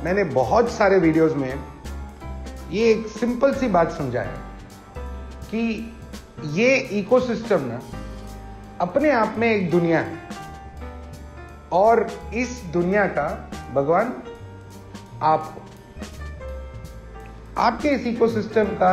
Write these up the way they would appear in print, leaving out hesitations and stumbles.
मैंने बहुत सारे वीडियोस में ये एक सिंपल सी बात समझाया कि ये इकोसिस्टम ना अपने आप में एक दुनिया है और इस दुनिया का भगवान आप हो। आपके इस इकोसिस्टम का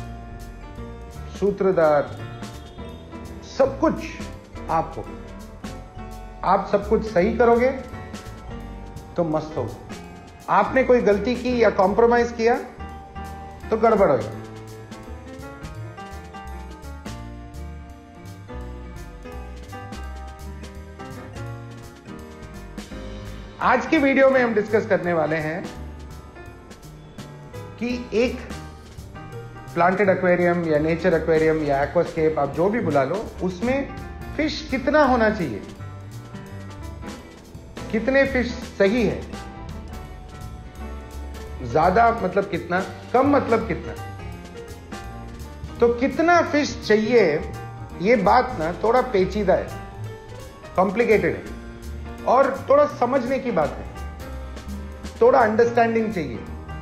सूत्रधार सब कुछ आप हो। आप सब कुछ सही करोगे तो मस्त होगा। आपने कोई गलती की या कॉम्प्रोमाइज किया तो गड़बड़ होगा। आज की वीडियो में हम डिस्कस करने वाले हैं कि एक प्लांटेड एक्वेरियम या नेचर एक्वेरियम या एक्वास्केप, आप जो भी बुला लो, उसमें फिश कितना होना चाहिए, कितने फिश सही है, ज्यादा मतलब कितना, कम मतलब कितना। तो कितना फिश चाहिए ये बात ना थोड़ा पेचीदा है, कॉम्प्लिकेटेड है और थोड़ा समझने की बात है, थोड़ा अंडरस्टैंडिंग चाहिए।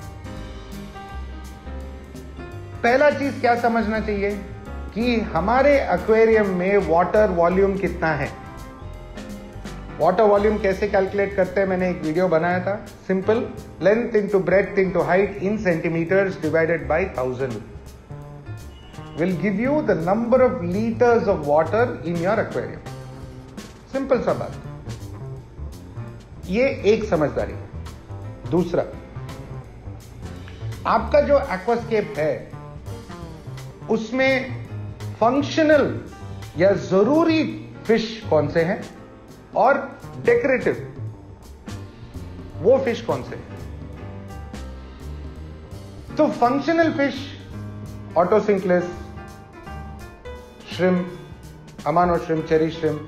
पहला चीज क्या समझना चाहिए कि हमारे एक्वेरियम में वाटर वॉल्यूम कितना है। वाटर वॉल्यूम कैसे कैलकुलेट करते हैं, मैंने एक वीडियो बनाया था। Simple, length into breadth into height in centimetres divided by 1000 will give you the number of litres of water in your aquarium. Simple सा बात, ये एक समझदारी है। दूसरा, आपका जो एक्वास्केप है उसमें फंक्शनल या जरूरी फिश कौन से हैं और डेकोरेटिव वो फिश कौन से हैं। तो functional fish otocinclus, shrimp, Amano shrimp, cherry shrimp,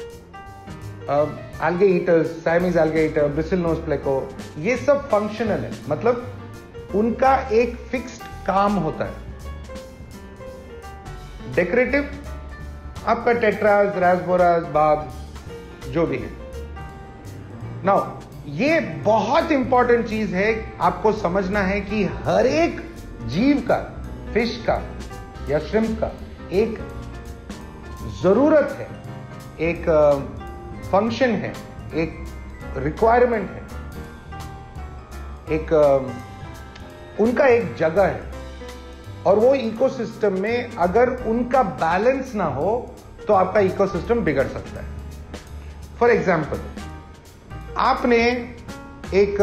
algae eaters, Siamese algae eater, Bristle Nose, pleco, ये सब फंक्शनल है, मतलब उनका एक फिक्स्ड काम होता है। डेकोरेटिव आपका टेट्रास, रासबोरास, बार्ब्स जो भी है। नाउ ये बहुत इंपॉर्टेंट चीज है, आपको समझना है कि हर एक जीव का, फिश का या श्रिम्प का एक जरूरत है, एक फंक्शन है, एक रिक्वायरमेंट है, एक उनका एक जगह है और वो इकोसिस्टम में अगर उनका बैलेंस ना हो तो आपका इकोसिस्टम बिगड़ सकता है। फॉर एग्जाम्पल, आपने एक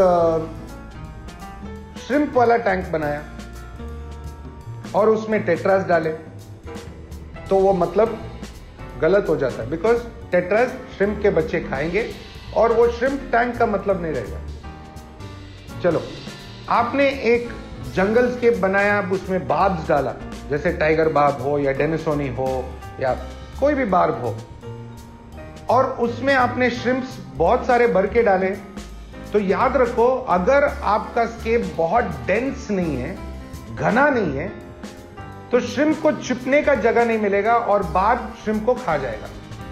श्रिम्प वाला टैंक बनाया और उसमें टेट्रास डाले तो वो मतलब गलत हो जाता है, बिकॉज टेट्रास श्रिम्प के बच्चे खाएंगे और वो श्रिम्प टैंक का मतलब नहीं रहेगा। चलो, आपने एक जंगल स्केप बनाया, उसमें बार्ब्स डाला, जैसे टाइगर बार्ब हो या डेनिसोनी हो या कोई भी बार्ब हो, और उसमें आपने श्रिम्प्स बहुत सारे भर के डाले, तो याद रखो अगर आपका स्केप बहुत डेंस नहीं है, घना नहीं है, तो श्रिम्प को छिपने का जगह नहीं मिलेगा और बार्ब श्रिम्प को खा जाएगा।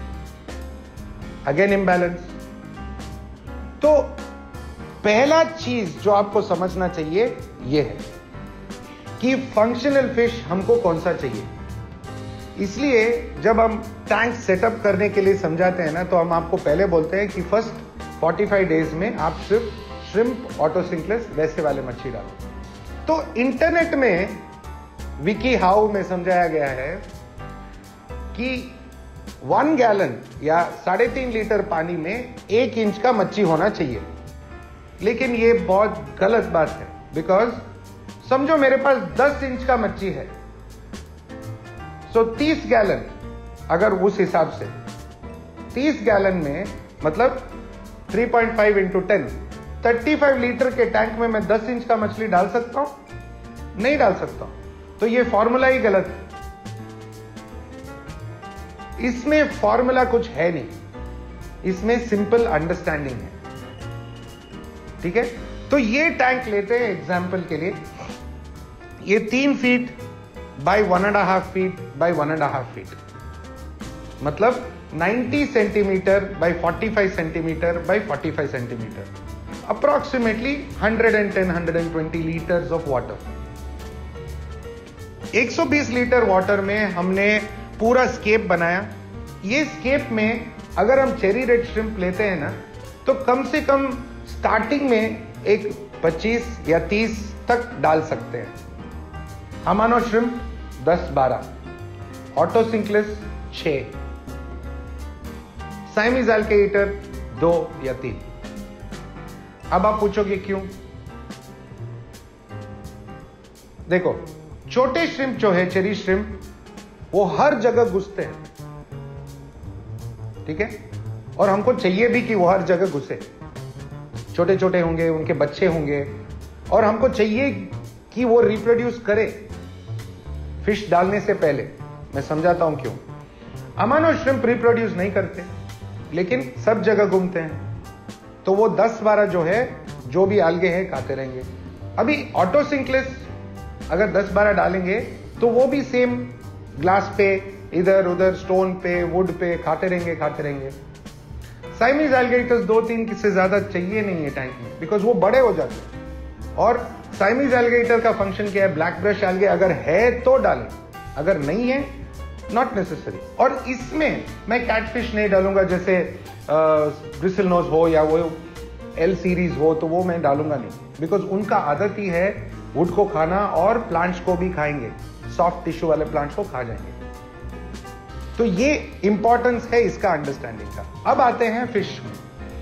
Again imbalance. तो पहला चीज जो आपको समझना चाहिए यह है कि फंक्शनल फिश हमको कौन सा चाहिए। इसलिए जब हम टैंक सेटअप करने के लिए समझाते हैं ना, तो हम आपको पहले बोलते हैं कि फर्स्ट 45 डेज में आप सिर्फ श्रिम्प, ऑटोसिंक्लेस वैसे वाले मच्छी डालो। तो इंटरनेट में विकी हाउ में समझाया गया है कि 1 गैलन या 3.5 लीटर पानी में 1 इंच का मच्छी होना चाहिए। लेकिन ये बहुत गलत बात है, बिकॉज समझो मेरे पास 10 इंच का मच्छी है, सो 30 गैलन, अगर उस हिसाब से 30 गैलन में मतलब 3.5 इंटू 10, 35 लीटर के टैंक में मैं 10 इंच का मछली डाल सकता हूं? नहीं डाल सकता हूं। तो ये फॉर्मूला ही गलत है। इसमें फॉर्मूला कुछ है नहीं, इसमें सिंपल अंडरस्टैंडिंग है। ठीक है, तो ये टैंक लेते हैं एग्जाम्पल के लिए। ये 3 feet by 1.5 feet by 1.5 feet, मतलब 90 centimetre by 45 centimetre by 45 centimetre. Approximately 110-120 litres of water. 120 litre water में हमने पूरा स्केप बनाया। ये स्केप में अगर हम चेरी रेड श्रिम्प लेते हैं ना, तो कम से कम स्टार्टिंग में एक 25 या 30 तक डाल सकते हैं। Amano shrimp 10-12, otocinclus 6, Siamese algae eater 2 या 3। अब आप पूछोगे क्यों? देखो, छोटे श्रिम्प जो है, चेरी श्रिम्प, वो हर जगह घुसते हैं, ठीक है, और हमको चाहिए भी कि वो हर जगह घुसे। छोटे छोटे होंगे, उनके बच्चे होंगे, और हमको चाहिए कि वो रिप्रोड्यूस करे फिश डालने से पहले। मैं समझाता हूं क्यों। अमानो श्रिम्प रिप्रोड्यूस नहीं करते, लेकिन सब जगह घूमते हैं, तो वो 10-12 जो है, जो भी algae है, खाते रहेंगे। अभी ऑटोसिंक्लिस अगर 10-12 डालेंगे तो वो भी सेम ग्लास पे, इधर उधर, स्टोन पे, वुड पे खाते रहेंगे। साइमीज एल्गे ईटर्स 2-3 से ज्यादा चाहिए नहीं है टैंक में, बिकॉज वो बड़े हो जाते हैं। और साइमीज एल्गे ईटर का फंक्शन क्या है? ब्लैक ब्रश एल्गे अगर है तो डालें, अगर नहीं है नॉट नेसेसरी। और इसमें मैं कैटफिश नहीं डालूंगा, जैसे ब्रिसल नोज हो या वो एल सीरीज हो, तो वो मैं डालूंगा नहीं, बिकॉज उनका आदत ही है वुड को खाना, और प्लांट्स को भी खाएंगे, सॉफ्ट टिश्यू वाले प्लांट्स को खा जाएंगे। तो ये इंपॉर्टेंस है इसका अंडरस्टैंडिंग का। अब आते हैं फिश में।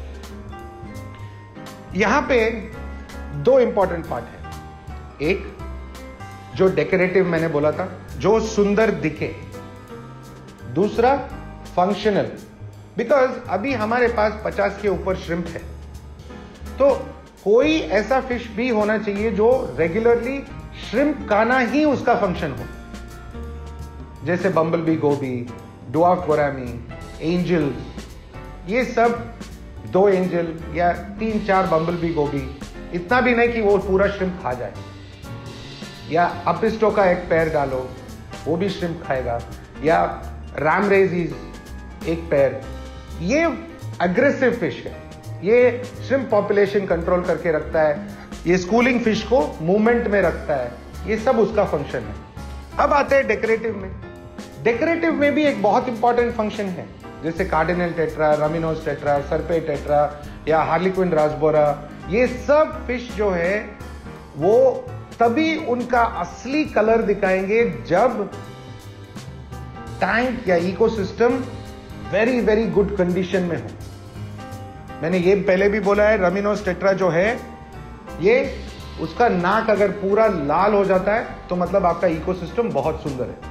यहां पे 2 इंपॉर्टेंट पार्ट है। एक जो डेकोरेटिव मैंने बोला था, जो सुंदर दिखे। दूसरा फंक्शनल, बिकॉज अभी हमारे पास 50 के ऊपर श्रिम्प है, तो कोई ऐसा फिश भी होना चाहिए जो रेगुलरली श्रिम्प खाना ही उसका फंक्शन हो, जैसे bumblebee goby, dwarf gourami, angel, ये सब 2 एंजल या 3-4 बम्बलबी गोबी, इतना भी नहीं कि वो पूरा श्रिम्प खा जाए। या अपिस्टो का एक पैर डालो, वो भी श्रिम्प खाएगा, या रैमरेजीज एक पैर। ये अग्रेसिव फिश है, ये श्रिम्प पॉपुलेशन कंट्रोल करके रखता है, ये स्कूलिंग फिश को मूवमेंट में रखता है, ये सब उसका फंक्शन है। अब आते हैं डेकोरेटिव में। डेकोरेटिव में भी एक बहुत इंपॉर्टेंट फंक्शन है, जैसे cardinal tetra, rummynose tetra, serpae tetra या हार्लिक्विन रासबोरा। ये सब फिश जो है वो तभी उनका असली कलर दिखाएंगे जब टैंक या ecosystem very very good condition में हो। मैंने ये पहले भी बोला है, रमीनोस टेट्रा जो है, ये उसका नाक अगर पूरा लाल हो जाता है तो मतलब आपका इकोसिस्टम बहुत सुंदर है,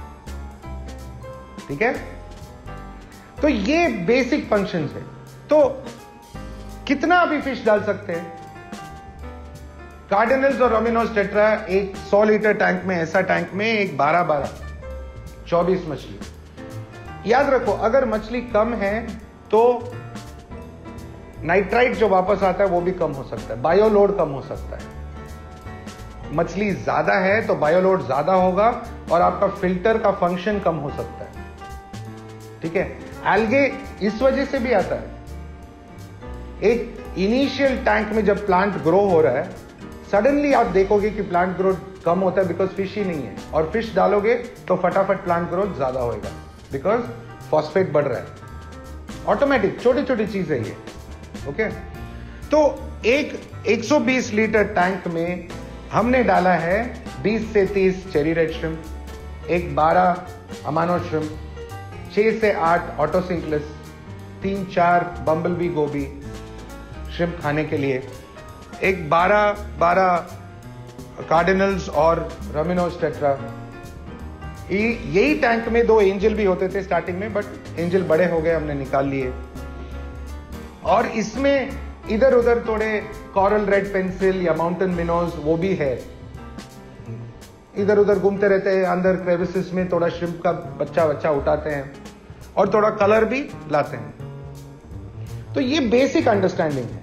ठीक है। तो ये बेसिक फंक्शंस है। तो कितना अभी फिश डाल सकते हैं? कार्डिनल्स और रमीनोस टेट्रा एक 100 लीटर टैंक में, ऐसा टैंक में एक 12-12 24 मछली। याद रखो, अगर मछली कम है तो नाइट्राइट जो वापस आता है वो भी कम हो सकता है, बायोलोड कम हो सकता है। मछली ज्यादा है तो बायोलोड ज्यादा होगा और आपका फिल्टर का फंक्शन कम हो सकता है, ठीक है। एल्गे इस वजह से भी आता है, एक इनिशियल टैंक में जब प्लांट ग्रो हो रहा है, सडनली आप देखोगे कि प्लांट ग्रोथ कम होता है बिकॉज फिश ही नहीं है, और फिश डालोगे तो फटाफट प्लांट ग्रोथ ज्यादा होएगा बिकॉज फॉस्फेट बढ़ रहा है। ऑटोमेटिक छोटी छोटी चीज है ये, ओके। तो एक 120 लीटर टैंक में हमने डाला है 20 से 30 चेरी रेड श्रिम्प, एक 12 अमानो श्रिम्प, 6 से 8 ऑटोसिंक्लिस, 3-4 बम्बलबी गोबी श्रिम्प खाने के लिए, एक 12 कार्डिनल्स और रमीनोस टेट्रा। यही टैंक में 2 एंजल भी होते थे स्टार्टिंग में, बट एंजल बड़े हो गए, हमने निकाल लिए। और इसमें इधर उधर थोड़े कॉरल रेड पेंसिल या माउंटेन मिनोज वो भी है, इधर उधर घूमते रहते हैं, अंदर क्रेविसेस में थोड़ा श्रिम्प का बच्चा उठाते हैं और थोड़ा कलर भी लाते हैं। तो ये बेसिक अंडरस्टैंडिंग है,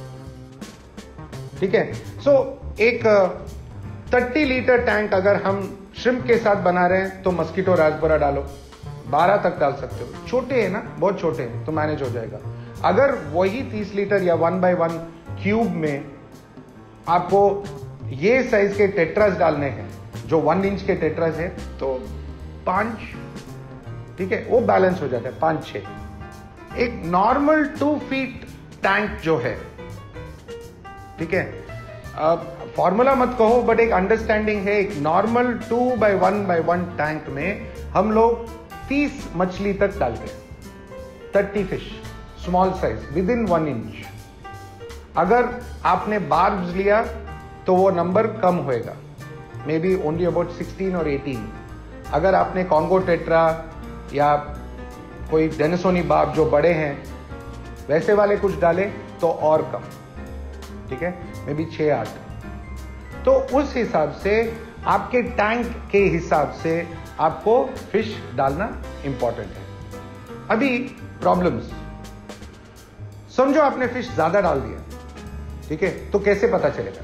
ठीक है। सो एक 30 लीटर टैंक अगर हम श्रिम्प के साथ बना रहे हैं तो मस्कीटो रासबोरा डालो, 12 तक डाल सकते हो। छोटे हैं ना, बहुत छोटे हैं तो मैनेज हो जाएगा। अगर वही 30 लीटर या 1/1 क्यूब में आपको ये साइज के टेट्रास डालने हैं, जो 1 इंच के टेट्रास है, तो 5, ठीक है, वो बैलेंस हो जाता है 5-6। एक नॉर्मल 2 फीट टैंक जो है, ठीक है, फॉर्मूला मत कहो बट एक अंडरस्टैंडिंग है, एक नॉर्मल 2x1x1 टैंक में हम लोग 30 मछली तक डालते हैं, 30 fish, small size within 1 inch. अगर आपने बार्ब्स लिया तो वो नंबर कम होएगा, मे बी ओनली अबाउट 16 और 18। अगर आपने कॉन्गो टेट्रा या कोई डेनिसोनी बार्ब जो बड़े हैं वैसे वाले कुछ डाले तो और कम, ठीक है, मे बी 6-8। तो उस हिसाब से आपके टैंक के हिसाब से आपको फिश डालना इंपॉर्टेंट है। अभी प्रॉब्लम्स, समझो आपने फिश ज्यादा डाल दिया, ठीक है, तो कैसे पता चलेगा?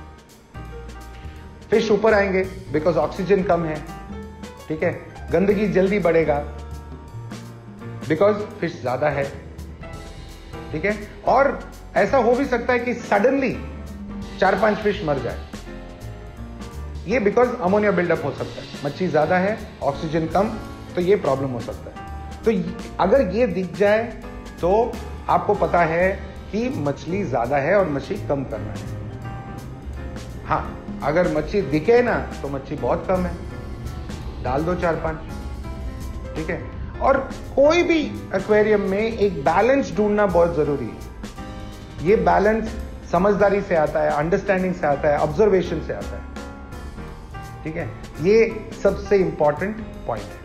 फिश ऊपर आएंगे बिकॉज ऑक्सीजन कम है, ठीक है, गंदगी जल्दी बढ़ेगा बिकॉज फिश ज्यादा है, ठीक है, और ऐसा हो भी सकता है कि सडनली 4-5 फिश मर जाए, ये बिकॉज अमोनिया बिल्डअप हो सकता है, मच्छी ज्यादा है, ऑक्सीजन कम, तो ये प्रॉब्लम हो सकता है। तो अगर ये दिख जाए तो आपको पता है कि मछली ज्यादा है और मच्छी कम करना है। हाँ, अगर मच्छी दिखे ना तो मच्छी बहुत कम है, डाल दो 4-5, ठीक है। और कोई भी एक्वेरियम में एक बैलेंस ढूंढना बहुत जरूरी है। ये बैलेंस समझदारी से आता है, अंडरस्टैंडिंग से आता है, ऑब्जर्वेशन से आता है, ठीक है, ये सबसे इंपॉर्टेंट पॉइंट है।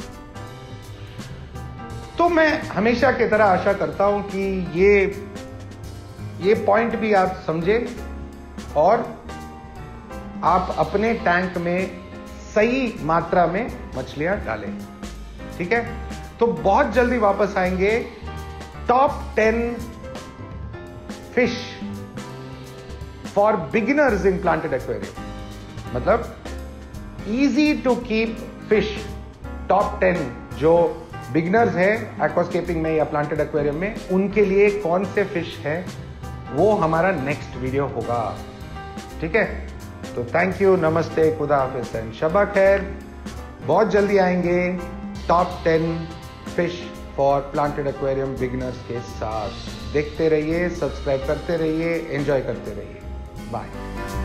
तो मैं हमेशा की तरह आशा करता हूं कि ये पॉइंट भी आप समझे और आप अपने टैंक में सही मात्रा में मछलियां डालें, ठीक है। तो बहुत जल्दी वापस आएंगे top 10 fish for beginners in planted aquarium, मतलब easy to keep fish. Top 10 जो बिगिनर्स है एक्वास्केपिंग में या प्लांटेड एक्वेरियम में, उनके लिए कौन से फिश हैं वो हमारा नेक्स्ट वीडियो होगा, ठीक है। तो थैंक यू, नमस्ते, खुदा हाफिज एंड शबा खैर। बहुत जल्दी आएंगे top 10 fish for planted aquarium beginners के साथ। देखते रहिए, सब्सक्राइब करते रहिए, एंजॉय करते रहिए। बाय।